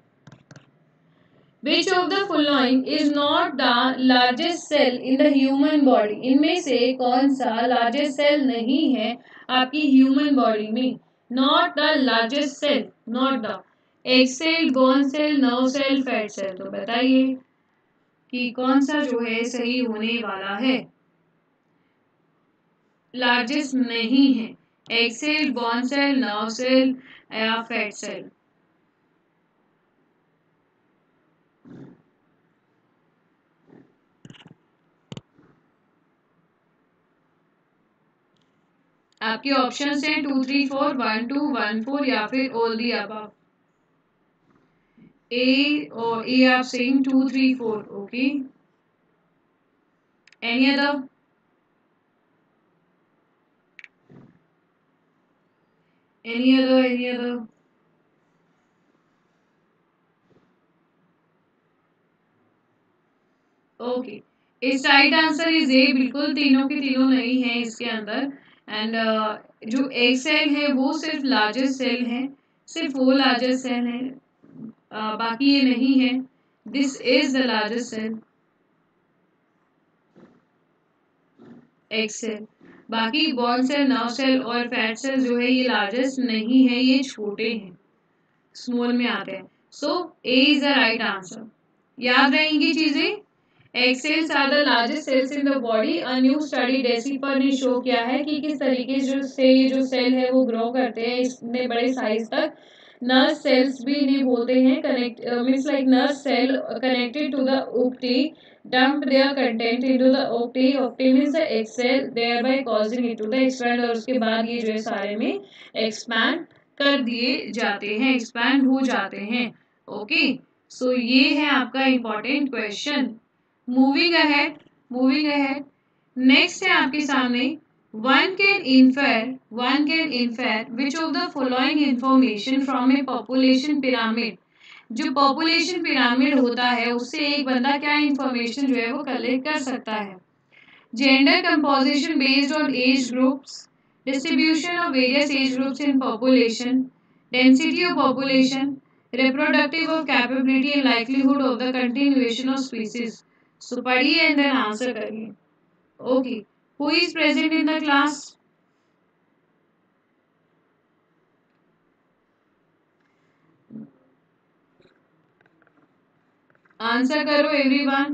[SPEAKER 1] Which of the following is not the largest cell in the human body? इनमें से कौन सा largest cell नहीं है आपकी human body में? Not the largest cell, not the egg cell, bone cell, nerve cell, fat cell। तो बताइए कि कौन सा जो है सही होने वाला है। लार्जेस्ट नहीं है, egg cell, bone cell, nerve cell या फैट सेल। आपके ऑप्शंस हैं two three four, one two one four या फिर ऑल दी अबव। ए और ए आप saying two three four, okay. Any other? Any other? Any other? Okay, इस right answer is A. बिल्कुल तीनों के तीनों नहीं है इसके अंदर। एंड uh, जो एग सेल है वो सिर्फ लार्जेस्ट सेल है, सिर्फ वो लार्जेस्ट सेल है, uh, बाकी ये नहीं है। This is the largest cell, egg cell. बाकी बॉन सेल, नर्व सेल और फैट सेल जो है ये लार्जेस्ट नहीं है, ये छोटे हैं, स्मॉल में आते हैं। So A is the right answer. याद रहेंगी चीजें। Egg cells are the largest cells in the body। A new study डेसिपर ने शो किया है कि किस तरीके जो से ये जो सेल है वो ग्रो करते हैं इतने बड़े साइज तक। नर्व सेल्स भी इन्हें बोलते हैं। Connect means like nerve cell connected to the ओक्टी dump their content into the octi. Octi means the egg cell, thereby causing it to the expand, और उसके बाद ये जो है सारे में expand कर दिए जाते हैं, expand हो जाते हैं। ओके, सो ये है आपका important question। Moving ahead, moving ahead, next है आपके सामने one can infer, one can infer which of the following information from a population pyramid। जो पॉपुलेशन पिरामिड होता है उससे एक बंदा क्या इंफॉर्मेशन जो है वो कलेक्ट कर सकता है। Gender composition based on age groups, distribution of various age groups in population, density of population, reproductive of capability and livelihood of the continuation of species. So पढ़िए एंड देन आंसर करिए। Okay, who is present in the class? Answer करो everyone.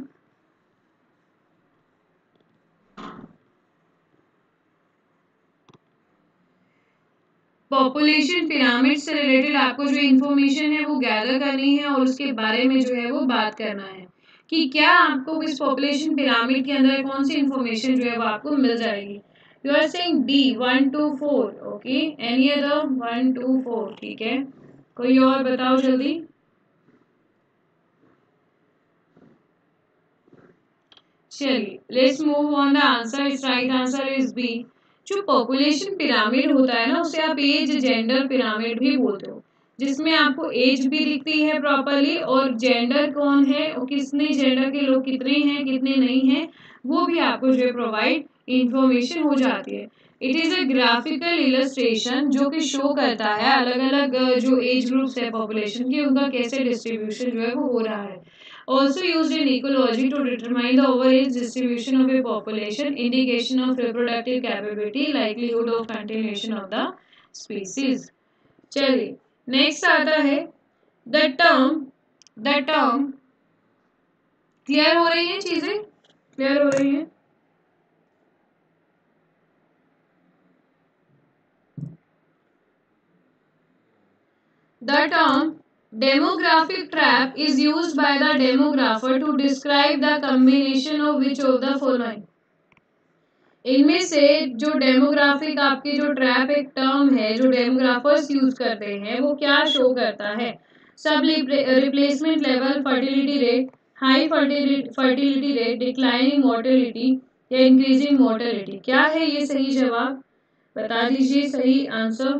[SPEAKER 1] Population pyramid से related आपको जो information है वो gather करनी है और उसके बारे में जो है वो बात करना है कि क्या आपको इस पॉपुलेशन पिरामिड के अंदर कौन सी इन्फॉर्मेशन जो है वो आपको मिल जाएगी। You are saying D one two four. Okay, any other? One two four, ठीक है। कोई और बताओ जल्दी। चलिए, let's move on. The answer is right answer is B. जो पॉपुलेशन पिरामिड होता है ना उसे आप एज जेंडर पिरामिड भी बोलते हो, जिसमें आपको एज भी दिखती है प्रॉपरली और जेंडर कौन है और किसने जेंडर के लोग कितने हैं कितने नहीं हैं वो भी आपको जो है प्रोवाइड इंफॉर्मेशन हो जाती है। It is a graphical illustration जो कि शो करता है अलग अलग जो एज ग्रुप्स है पॉपुलेशन के उनका कैसे डिस्ट्रीब्यूशन जो है वो हो रहा है। Also used in ecology to determine the overall distribution of a population, indication of reproductive capability, likelihood of continuation of the species। चलिए, नेक्स्ट आता है the term, the term. Clear हो रही हैं चीजें? क्लियर हो रही हैं? The term demographic trap is used by the demographer to describe the combination of which of the following। इनमें से जो डेमोग्राफिक आपकी जो ट्रैप एक टर्म है जो डेमोग्राफर्स यूज करते हैं वो क्या शो करता है। Sub replacement level, fertility rate, high fertility rate, declining mortality या इंक्रीजिंग मोर्टेलिटी। क्या है ये सही जवाब? बता दीजिए सही आंसर।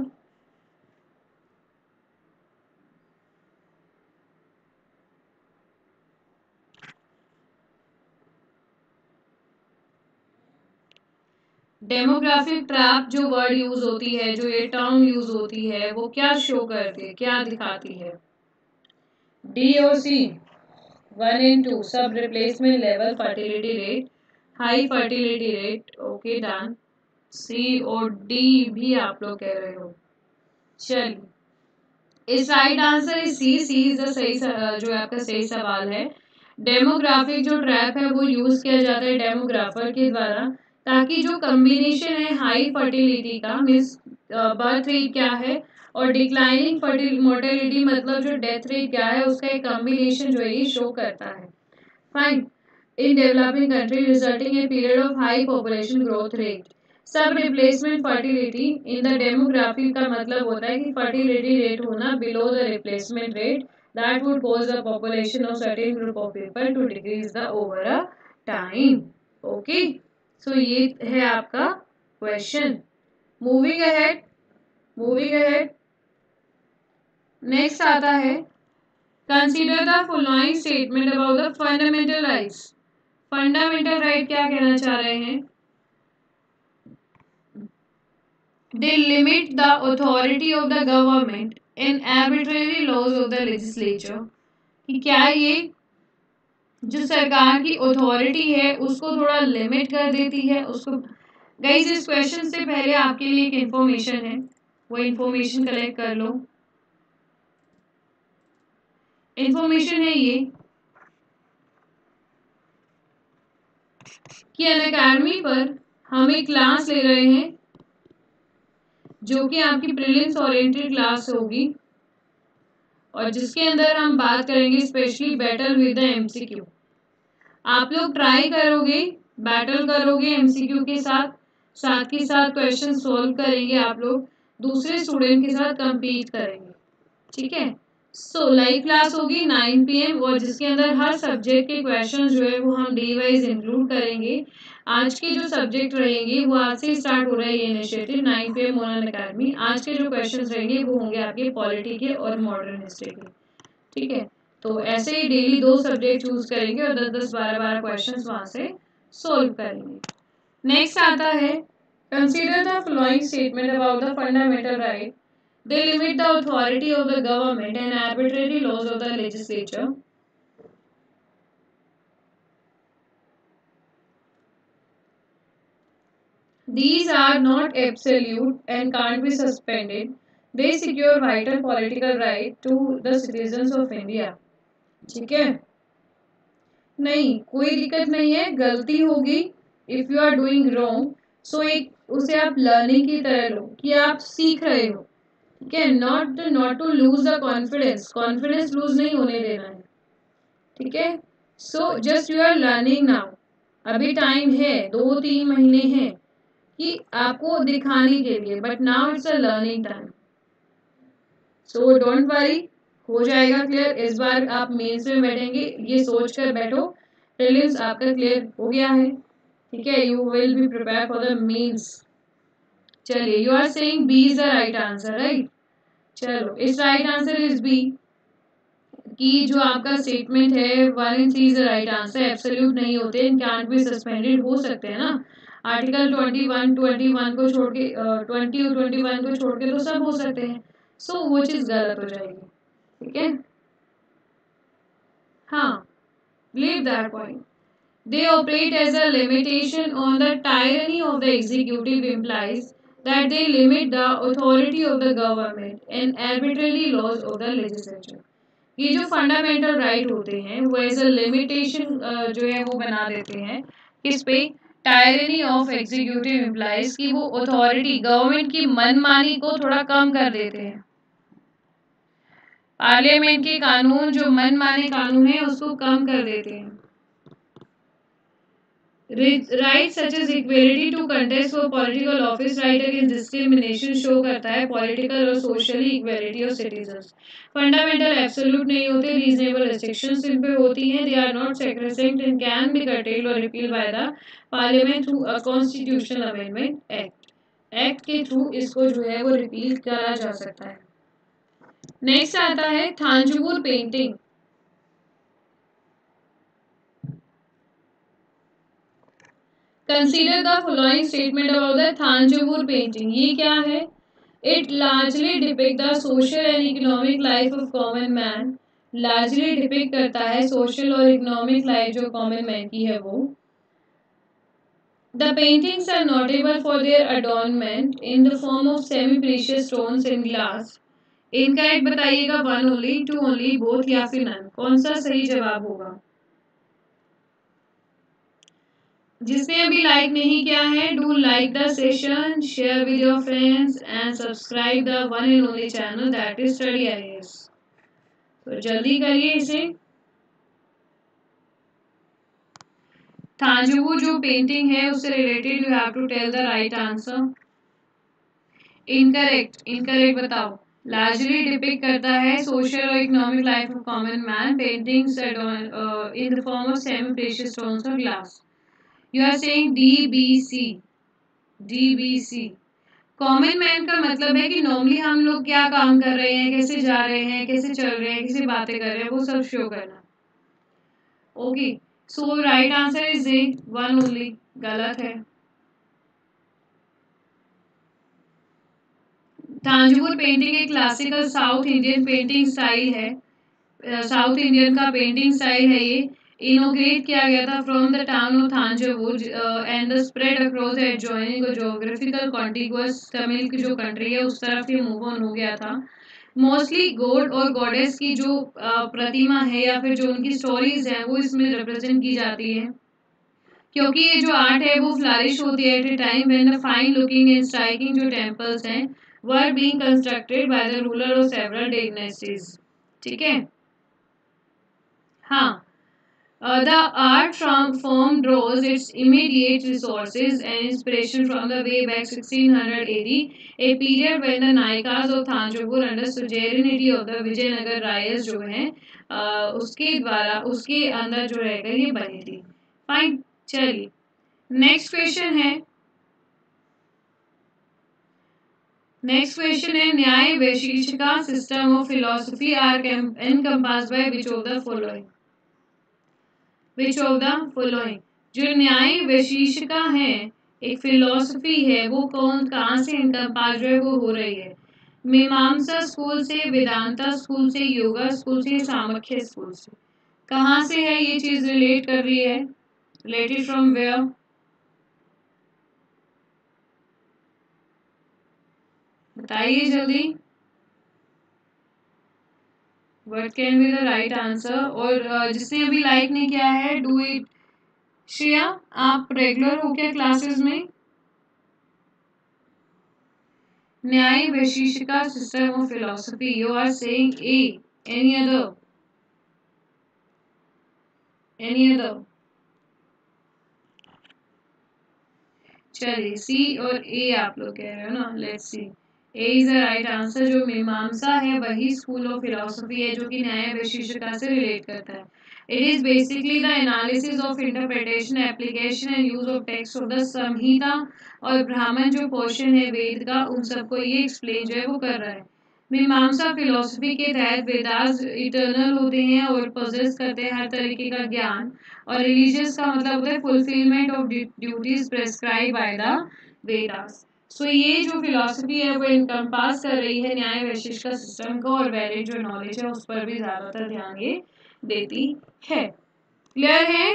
[SPEAKER 1] डेमोग्राफिक ट्रैप जो वर्ड यूज होती है, जो ये टर्म यूज होती है, वो क्या शो करती है, क्या दिखाती है? डी और C, one and two, sub replacement level, fertility rate, high fertility rate. Okay done. C और डी भी आप लोग कह रहे हो। चलिए, इस right answer is C. C is the सही जो आपका सही सवाल है। डेमोग्राफिक जो ट्रैप है वो यूज किया जाता है डेमोग्राफर के द्वारा ताकि जो कम्बिनेशन है हाई फर्टिलिटी का, मीन्स बर्थ रेट क्या है और डिक्लाइनिंग फर्टिलिटी मोर्टेलिटी मतलब जो डेथ रेट क्या है उसका एक कम्बिनेशन जो है ये शो करता है। Fine. In developing country resulting a period of high population growth rate. Sub replacement fertility in the demography का मतलब होता है कि फर्टिलिटी रेट होना below the replacement rate that would cause the population of certain group of people to decrease the over a time। okay, so ये है आपका question. Moving ahead, moving ahead, next आता है consider the following statement about the fundamental rights. Fundamental right क्या कहना चाह रहे हैं? They limit the authority of the government in arbitrary laws of the legislature। कि क्या ये जो सरकार की अथॉरिटी है उसको थोड़ा लिमिट कर देती है उसको। गाइस, इस क्वेश्चन से पहले आपके लिए एक इंफॉर्मेशन है, वो इंफॉर्मेशन कलेक्ट कर लो। इंफॉर्मेशन है ये कि अनअकैडमी पर हम एक क्लास ले रहे हैं जो कि आपकी प्रीलिम्स ओरिएंटेड क्लास होगी। और जिसके अंदर हम बात करेंगे specially battle with the MCQ. आप लोग ट्राई करोगे, बैटल करोगे एमसीक्यू के साथ, साथ के साथ क्वेश्चन सॉल्व करेंगे, आप लोग दूसरे स्टूडेंट के साथ compete करेंगे, ठीक है। सो लाइव क्लास होगी नाइन पी एम और जिसके अंदर हर सब्जेक्ट के क्वेश्चन जो है वो हम डे वाइज इंक्लूड करेंगे। आज के जो सब्जेक्ट रहेंगे वो आज से स्टार्ट हो रहा है ये initiative nine P M Unacademy. आज के जो क्वेश्चन रहेंगे वो होंगे आपके पॉलिटी के और मॉडर्न हिस्ट्री के, ठीक है। तो ऐसे ही डेली दो सब्जेक्ट चूज करेंगे और दस दस बारह बारह क्वेश्चन वहां से सोल्व करेंगे। नेक्स्ट आता है consider the following statement about the fundamental right. They limit the authority of the government and arbitrary laws of the legislature. These are not absolute and can't be suspended. They secure vital political right to the citizens of India. ठीक है, नहीं कोई दिक्कत नहीं है, गलती होगी if you are doing wrong, so एक उसे आप लर्निंग की तरह लो कि आप सीख रहे हो, ठीक है। Not not to lose the confidence, confidence lose नहीं होने देना है, ठीक है। So just you are learning now, अभी टाइम है, दो तीन महीने हैं कि आपको दिखाने के लिए, but now it's a learning time. So don't worry, हो जाएगा क्लियर। इस बार आप मेंस में बैठेंगे ये सोच कर बैठो प्रीलिम्स आपका क्लियर हो गया है, ठीक है। You will be prepare for the mains. चलिए, you are saying B is the right answer, right. चलो, इस राइट आंसर इज बी कि जो आपका स्टेटमेंट है one and three is the right answer, absolute नहीं होते, कैंट बी सस्पेंडेड हो सकते हैं ना। Article twenty one twenty one को छोड़ के ट्वेंटी और ट्वेंटी वन को छोड़ के तो सब हो सकते हैं, सो so, वो चीज गलत हो जाएगी, ठीक है। हाँ, leave that point. They operate as a limitation on the tyranny of the executive implies that they limit the authority of the government and arbitrary laws of the legislature. ये जो फंडामेंटल राइट होते हैं वो as a limitation जो है वो बना देते हैं किस पे, टायरनी ऑफ एग्जीक्यूटिव एम्प्लॉइज की वो अथॉरिटी गवर्नमेंट की मनमानी को थोड़ा कम कर देते हैं। पार्लियामेंट के कानून जो मनमाने कानून है उसको कम कर देते हैं। Right such as equality to contest for political office, right against discrimination show करता है पॉलिटिकल और socially equality of citizens. Fundamental absolute नहीं होते, रीजनेबल रिस्ट्रिक्शंस इन पे होती हैं। They are not sacrosanct and can be curtailed और repealed by the parliament through a constitutional amendment act. Act के थ्रू इसको जो है वो रिपील करा जा सकता है। नेक्स्ट आता है Thanjavur painting. Consider the following statement about the Thanjavur painting. ये क्या है? It largely depicts the social and economic life of common man. Largely depict करता है social और economic life जो common man की है वो. The paintings are notable for their adornment in the form of semi-precious stones and glass. Incorrect बताइएगा, one only, two only, both या फिर none. कौन सा सही जवाब होगा? जिसने अभी लाइक नहीं किया है, do like the session, share with your friends and subscribe the one and only channel that is study IAS. तो जल्दी करिए इसे। थांजवुर जो पेंटिंग है उससे related you have to tell the right answer. Incorrect, incorrect बताओ। लार्जली डिपिक्ट करता है सोशल और economic life of common man, paintings in the form of semi precious stones और glass. You are saying D B C, D B C। Common man का मतलब है कि normally हम लोग क्या काम कर रहे हैं, कैसे जा रहे हैं, कैसे चल रहे हैं, कैसे बातें कर रहे हैं, वो सब शो करना। Okay, so right answer is A one only, गलत है। थांजवुर पेंटिंग एक classical south Indian painting style है, साउथ इंडियन का पेंटिंग स्टाइल है। ये इनोग्रेट किया गया था from the town of Thanjavur and the spread across the adjoining geographical contiguous Tamil की जो कंट्री है उस तरफ ये मूव ऑन हो गया था। मोस्टली गॉड और गॉडेस की जो uh, प्रतिमा है या फिर जो उनकी स्टोरीज हैं वो इसमें रिप्रेजेंट की जाती है, क्योंकि ये जो आर्ट है वो फ्लरिश होती है at a time when the fine looking and striking जो टेम्पल्स हैं were being constructed by the ruler of several dynasties. ठीक है। हाँ, Uh, the art from form draws its immediate resources and inspiration from the way back sixteen hundred A D, a period when the Naikas of Thanjavur under suzerainty of the Vijayanagar Rayas जो है uh, उसके द्वारा उसके अंदर जो रहेगा ये बनी थी। फाइन, चलिए नेक्स्ट क्वेश्चन है नेक्स्ट क्वेश्चन है Nyaya Vaisheshika system of philosophy are encompassed by which of the following which of the following जो न्याय वैशेषिका है एक फिलोसफी है वो कौन कहाँ से इनकम्पास जो है वो हो रही है मीमांसा स्कूल से, वेदांता स्कूल से, योगा स्कूल से, सामख्य स्कूल से। कहाँ से है ये चीज रिलेट कर रही है? Related from where? बताइए जल्दी। What can be the right answer? और जिसने अभी लाइक नहीं किया है डू इट। श्रेया, आप रेगुलर हो क्या क्लासेस में? Nyaya Vaisheshika system of philosophy, you are saying A. Any other? Any other? चलिए सी और ए आप लोग कह रहे हो ना, let's see. A is the right answer. जो मीमांसा है वही स्कूल ऑफ फिलोसफी है जो कि न्याय वैशेषिका से रिलेट करता है। It is basically the analysis of interpretation, application and use of text of the Samhita और ब्राह्मण जो पोर्शन है वेद का, उन सबको ये एक्सप्लेन जो है वो कर रहा है। मीमांसा फिलोसफी के तहत वेदास इटर्नल होते हैं और पोजेस करते हैं हर तरीके का ज्ञान, और रिलीजियस का मतलब होता है fulfilment of duties prescribe by the Vedas. So so, ये जो फिलॉसफी है वो इनकम्पास कर रही है न्याय वैशेषिका सिस्टम को, और वैलिड जो नॉलेज है उस पर भी ज्यादातर ध्यान ये देती है। क्लियर है?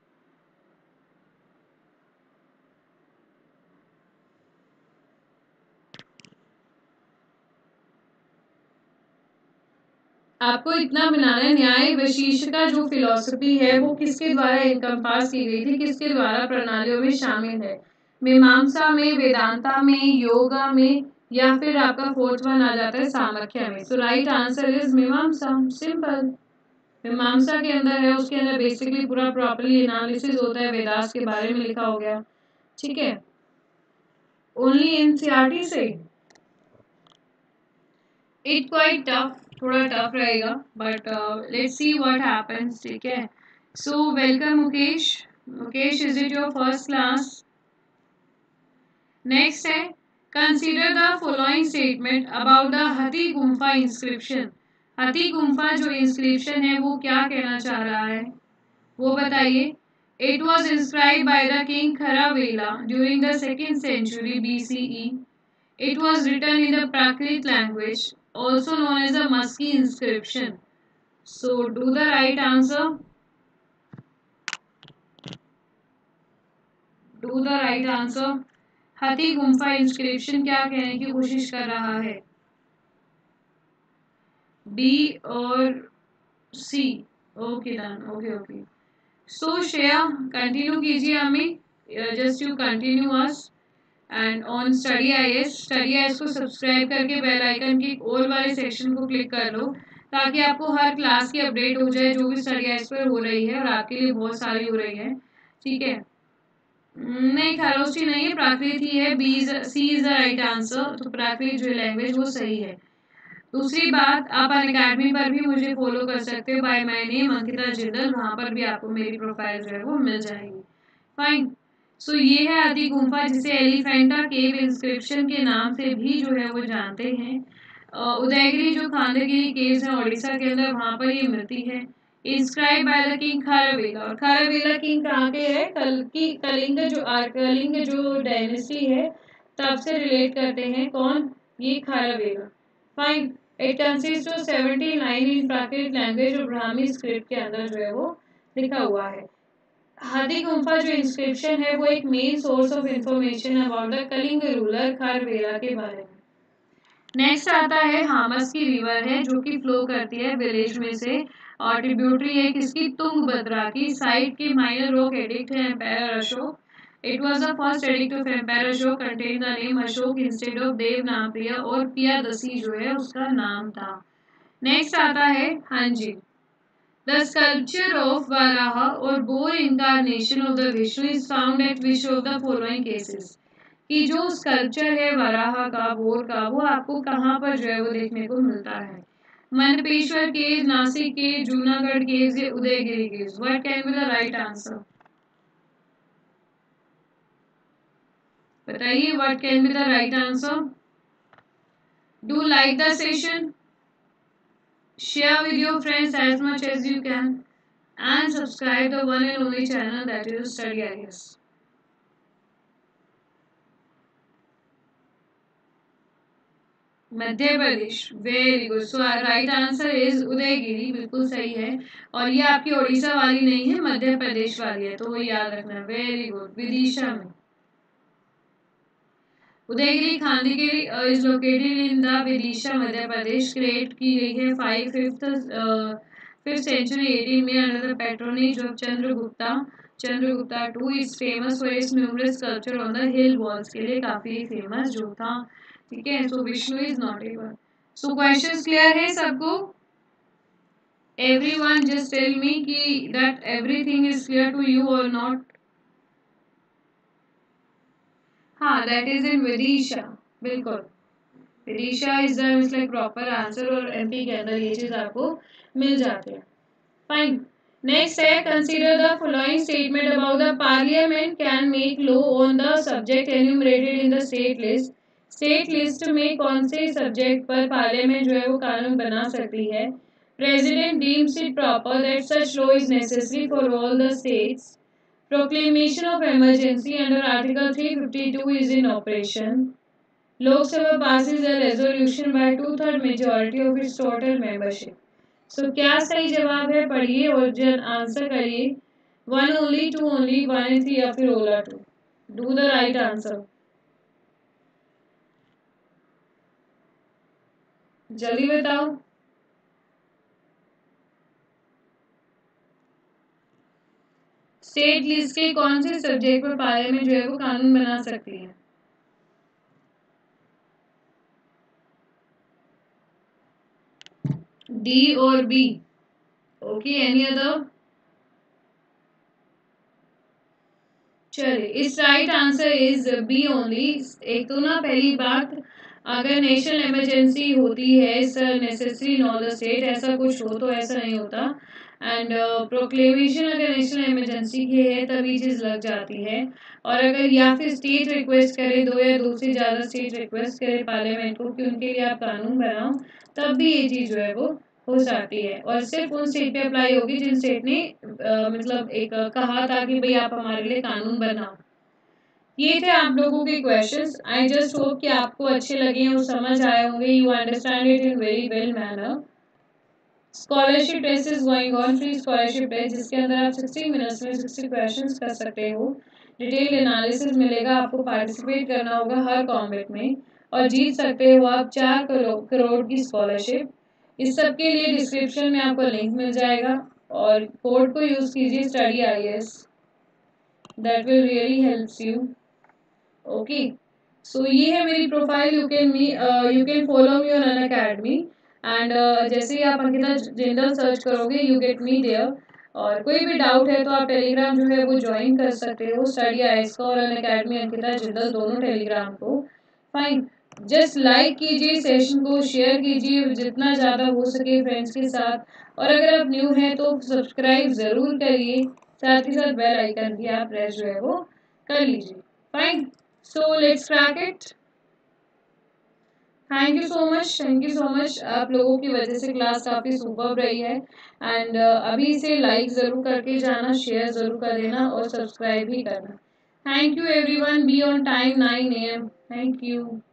[SPEAKER 1] आपको इतना बनाना है न्याय वैशेषिका जो फिलॉसफी है वो किसके द्वारा इनकम्पास की गई थी, किसके द्वारा प्रणालियों में शामिल है? मीमांसा में, वेदांता में, योगा में, या फिर आपका फोर्थ वन आ जाता है सामख्य में। So right answer is Mimamsa. Simple. Mimamsa के अंदर है, उसके अंदर बेसिकली पूरा प्रॉपर्ली एनालिसिस होता है, वेदास के बारे में लिखा हो गया। ठीक है, ओनली एनसीईआरटी से इट क्वाइट टफ, थोड़ा टफ रहेगा, but let's see what happens. ठीक है, so welcome Mukesh. Mukesh, is it your first class? Next है consider the following statement about the हथी गुम्फा इंस्क्रिप्शन। हथी गुम्फा जो इंस्क्रिप्शन है वो क्या कहना चाह रहा है वो बताइए। It was inscribed by the king Kharavela during the second century B C E. It was written in the Prakrit language, also known as the Musky inscription. So, do the right answer. Do the right answer. हाथी Gumpha inscription क्या कहने की कोशिश कर रहा है? B और C. Okay done, okay okay. So Shreya continue कीजिए हमें, just you continue us and on study IAS. Study IAS को सब्सक्राइब करके बेल आइकन की ऑल वाले सेक्शन को क्लिक कर लो ताकि आपको हर क्लास की अपडेट हो जाए जो भी स्टडी आईएएस पर हो रही है, और आपके लिए बहुत सारी हो रही है। ठीक है, नहीं खरोष्ठी नहीं है, प्राकृत ही है। B C is the right answer. तो प्राकृत जो लैंग्वेज वो सही है। दूसरी बात, आप अनअकैडमी पर भी मुझे फॉलो कर सकते हो by my name Ankita Jindal, वहां पर भी आपको मेरी प्रोफाइल जो है वो मिल जाएगी। फाइन। सो so, ये है आदि गुम्फा जिसे एलिफेंटा केव इंस्क्रिप्शन के नाम से भी जो है वो जानते हैं। उदयगिरी जो खांडगिरी केव्स है ओडिशा के अंदर, वहां पर ये मिलती है। Inscribe by the king Kharavela. और खारवेला किंग कहाँ के है? कल की कलिंग जो कलिंग जो डायनेस्टी है तब से रिलेट करते हैं। कौन? ये Kharavela. Fine. It consist of seventy line in Prakrit language और ब्राह्मी स्क्रिप्ट के अंदर जो है वो लिखा हुआ है। हाथी गुम्फा जो इंस्क्रिप्शन है वो एक main source of information about the Kalinga ruler Kharavela के बारे में। नेक्स्ट आता है हामस की रिवर है जो कि फ्लो करती है विलेज में से, और ट्रिब्यूटरी है किसकी? तुंगभद्रा की। साइड की माइनर रॉक एडिक्ट है empire Ashoka. It was the first edict of empire Ashoka contain the name Ashoka instead of Devanampriya, और पियादसी जो है उसका नाम था। नेक्स्ट आता है हाँ जी, द स्कल्पचर ऑफ वराह और boar incarnation of the Vishnu is found at which of the following cases, कि जो स्कल्पचर है वराह का, बोर का, वो आपको कहाँ पर जो है वो देखने को मिलता है? मनपेश्वर केव, नासिक केव, जूनागढ़ केव या Udayagiri cave? What can be the right answer? बताइए, what can be the right answer? Do like the session, share with your friends as much as you can, and subscribe the one and only channel that is Study I A S. Madhya Pradesh, very good. So right answer is Udayagiri, बिल्कुल सही है। और ये आपकी उड़ीसा वाली नहीं है, मध्य प्रदेश वाली है, तो वो याद रखना। Very good. विदिशा में Udayagiri Khandagiri is located in the Vidisha, Madhya Pradesh. Create की गई है five fifth fifth century eighteen में under the patronage of Chandragupta Chandragupta two is famous for its numerous sculpture on the hill walls, के लिए काफी फेमस जो था। ठीक है, so Vishnu is not able. So questions clear है सबको? एवरीवन जस्ट टेल मी कि that everything is clear to you और नॉट? हाँ, दैट इज इन विदिशा, बिल्कुल। Vidisha is the like proper answer, और एमपी के अंदर ये चीज आपको मिल जाते हैं। फाइन। नेक्स्ट है, consider the following statement about the parliament can make law on the subject enumerated in the state list. State list में कौन से सब्जेक्ट पर पार्लियामेंट जो है वो कानून बना सकती है? President deems it proper that such law is necessary for all the states. Proclamation of emergency under Article three fifty-two is in operation. Lok Sabha passes a resolution by two-third majority of its total membership. So क्या सही जवाब है? पढ़िए और जन answer करिए। One only, two only, one and three, या फिर ओला two? Do the right answer, जल्दी बताओ। स्टेट लिस्ट के कौन से सब्जेक्ट पर पार्लियामेंट जो है वो कानून बना सकती है? डी और बी? Okay, any other? चलिए, इस right answer is B only. एक तो ना पहली बात, अगर नेशनल इमरजेंसी होती है sir necessary in all the state, ऐसा कुछ हो तो ऐसा नहीं होता। एंड प्रोक्लेमेशन uh, अगर नेशनल इमरजेंसी की है तभी चीज लग जाती है। और अगर या फिर स्टेट रिक्वेस्ट करे, दो या दो से ज्यादा स्टेट रिक्वेस्ट करे पार्लियामेंट को कि उनके लिए आप कानून बनाओ, तब भी ये चीज जो है वो हो जाती है। और सिर्फ उन स्टेट पे अप्लाई होगी जिन स्टेट ने आ, मतलब एक आ, कहा था कि भाई आप हमारे लिए कानून बनाओ। ये थे आप लोगों के क्वेश्चंस। आई जस्ट होप कि आपको अच्छे लगे और समझ आए होंगे। You understand it in very well manner. Scholarship test is going on, free scholarship test, जिसके अंदर आप सिक्सटी मिनट्स में सिक्सटी क्वेश्चंस कर सकते हो। डिटेल एनालिसिस मिलेगा, आपको पार्टिसिपेट करना होगा हर कॉम्बेट में, और जीत सकते हो आप चार करोड़ करोड़ की स्कॉलरशिप। इस सब के लिए डिस्क्रिप्शन में आपको लिंक मिल जाएगा, और कोड को यूज कीजिए study I A S, that will really helps you. Okay, so ये है मेरी profile. You can me you can follow me on Unacademy, and जैसे ही आप अंकिता जिंदल सर्च करोगे यू गेट मी देयर। और कोई भी डाउट है तो आप टेलीग्राम जो है वो ज्वाइन कर सकते हो, स्टडी आई एस का और अन अकेडमी अंकिता जिंदल दोनों टेलीग्राम को। फाइन, जस्ट लाइक कीजिए, सेशन को शेयर कीजिए जितना ज़्यादा हो सके फ्रेंड्स के साथ। और अगर आप न्यू हैं तो सब्सक्राइब ज़रूर करिए, साथ ही साथ बेल आइकन भी आप प्रेस जो है वो कर लीजिए। Fine, so let's crack it. Thank you so much, thank you so much. आप लोगों की वजह से क्लास काफ़ी सुपर्ब रही है। एंड uh, अभी से लाइक ज़रूर करके जाना, शेयर ज़रूर कर देना और सब्सक्राइब भी करना। Thank you everyone, be on time nine A M. Thank you.